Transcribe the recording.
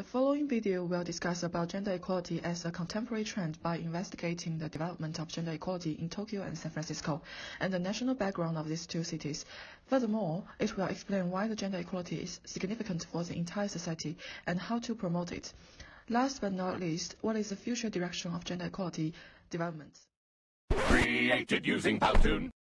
following video will discuss about gender equality as a contemporary trend by investigating the development of gender equality in Tokyo and San Francisco, and the national background of these two cities. Furthermore, it will explain why the gender equality is significant for the entire society and how to promote it. Last but not least, what is the future direction of gender equality development? Created using Powtoon.